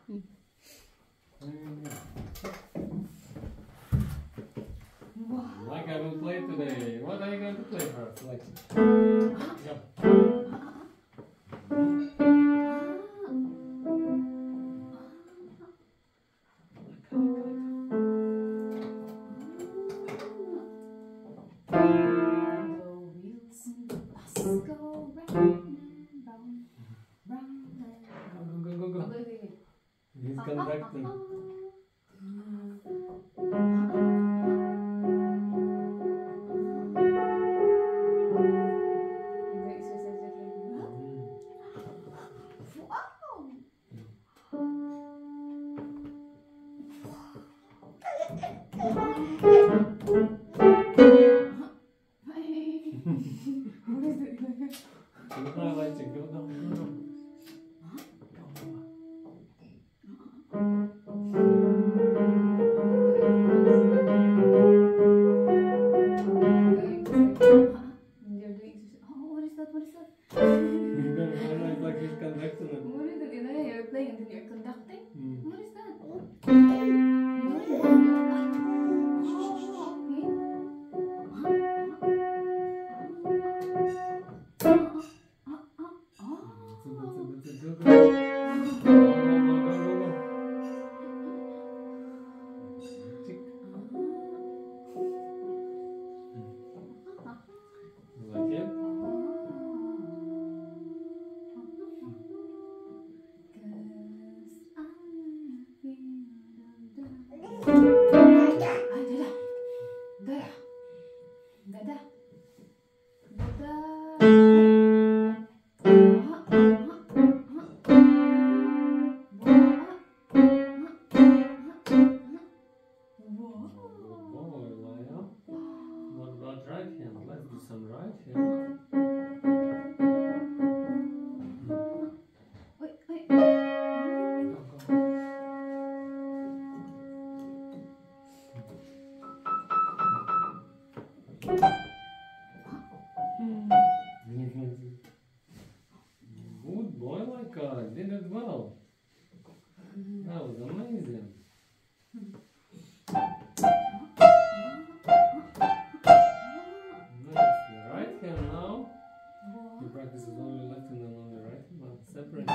Like I will play today. What are you going to play for us? Like, yeah. Go. He's conducting. Like he's conducting it. What is it, ELIAH? You're playing and then you're conducting? What is that? Like it? What about right hand? Let's do some right hand. Good boy, like did it well. That was amazing. That's the right hand now. You practice with only left hand and only right hand, but separate.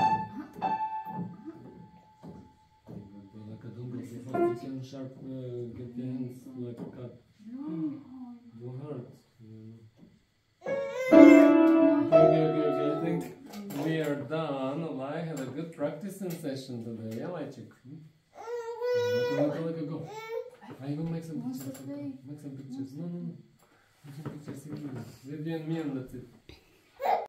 Like a dumbbell, so fast you can sharp get the hands like a cut. You hurt. Okay. I think we are done. I had a good practicing session today. Yeah, Leipzig. Go. I will make some pictures. Make some pictures. No. Make some pictures. With you and me, and that's it.